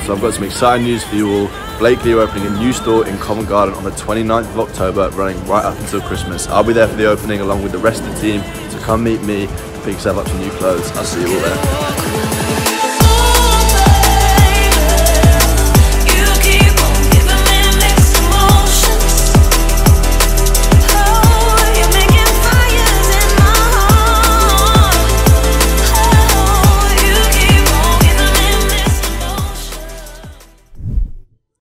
So I've got some exciting news for you all. Blakely are opening a new store in Covent Garden on the 29th of October, running right up until Christmas. I'll be there for the opening along with the rest of the team, so come meet me, pick yourself up some new clothes. I'll see you all there.